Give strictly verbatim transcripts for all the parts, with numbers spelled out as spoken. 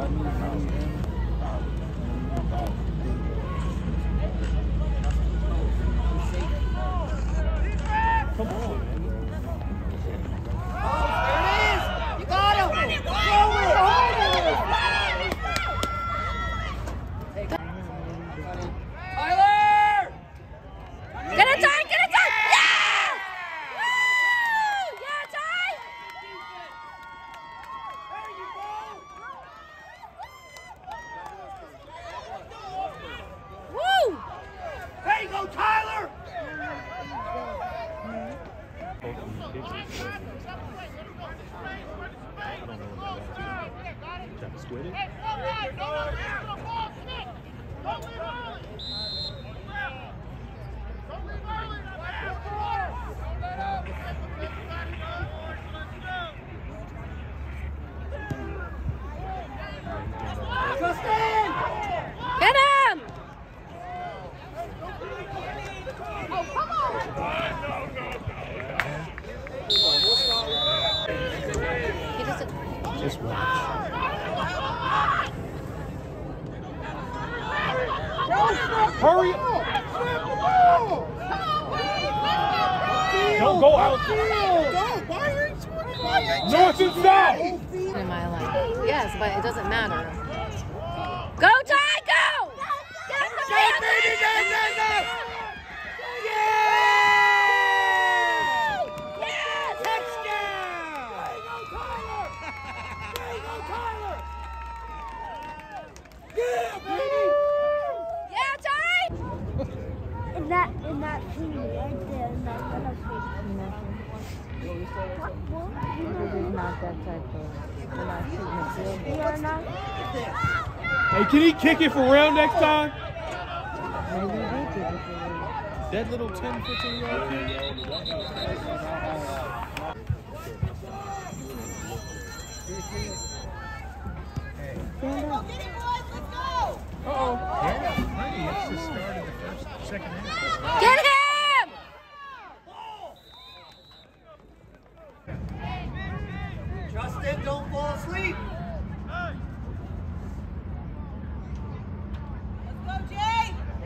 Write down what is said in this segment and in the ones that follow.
Come on. Just watch. Hurry up! Don't go out. North and south. In my life. Yes, but it doesn't matter. Go, Ty, go! Get the field! That in that scene right there, not gonna fish. It's not that type of. We're not shooting a field goal. You're not. Hey, can he kick it for round next time? Maybe we do kick it for real. That little ten, fifteen yard kick? Stand up. Uh-oh. Yeah, Brady, it's just started the first, second half. Get him! Justin, don't fall asleep. Let's go, Jay!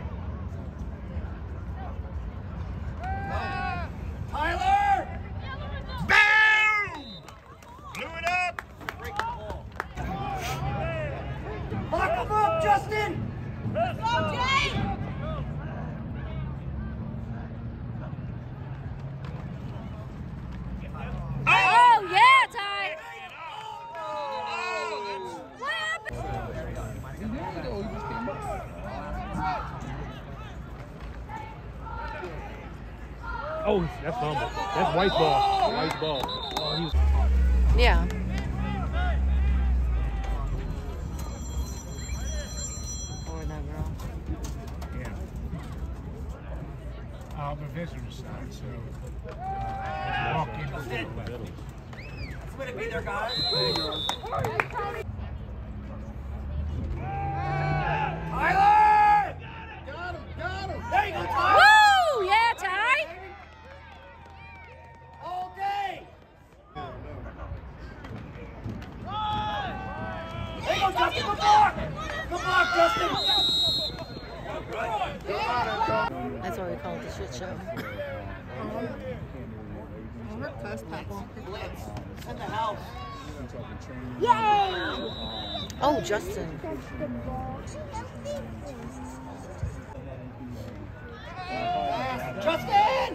Tyler! Boom! Blew it up! Break the ball. Lock him up, Justin! Let's go, Jay! Oh, yeah, Ty! Oh, that's fumble. That's white ball. White ball. Oh, he was... Yeah. Or that girl. Yeah. Uh, the visitor side, so uh, walk in the middle. That's the way to be there, guys. Tyler! Got him, got him. There you go, Tyler. Woo! Yeah, Ty! All day. There you go, Justin. Good block. Good block, Justin. That's what we call it, the shit show. Blitz. Send the house. Yay! Oh, Justin. Justin!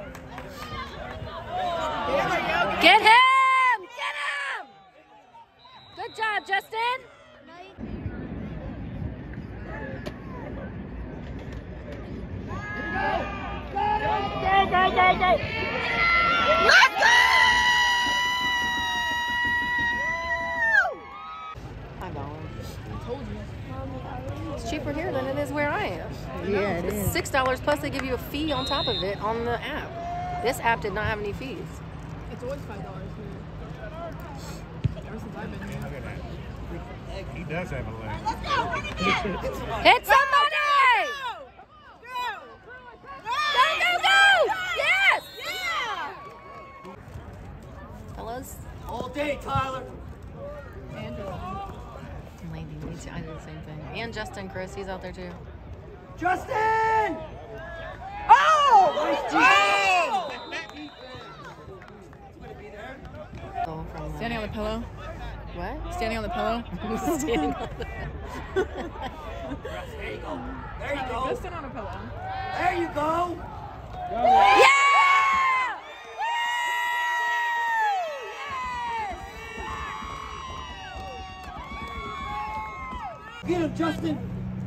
Get him! Get him! Good job, Justin. Go, go, go, go! Let's go! I'm going. Told you. It's cheaper here than it is where I am. Yeah, it It's is. six dollars plus they give you a fee on top of it on the app. This app did not have any fees. It's always five dollars here. Ever since I've been here. He does have a leg. Hit somebody! Go, go, go! Yes! Fellas? All day, Tyler. Lady, me too. I did the same thing. And Justin, Chris, he's out there too. Justin! Oh! Nice Oh! Standing on the pillow. What? Standing on the pillow. Standing on the There you go. There you go. Go sit on a pillow. There you go. Yeah! Get him, Justin.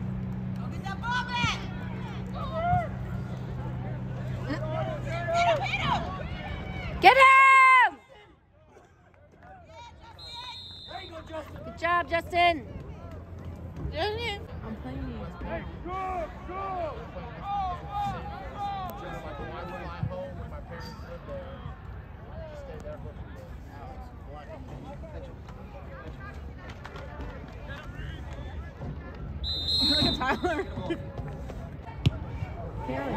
Get him! There you go, Justin. Good job, Justin. I'm playing these. Look at Tyler.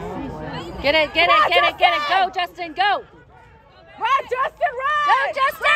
Get it, get it, get it, get it. Go, Justin, go. Run, Justin, run! Go, Justin!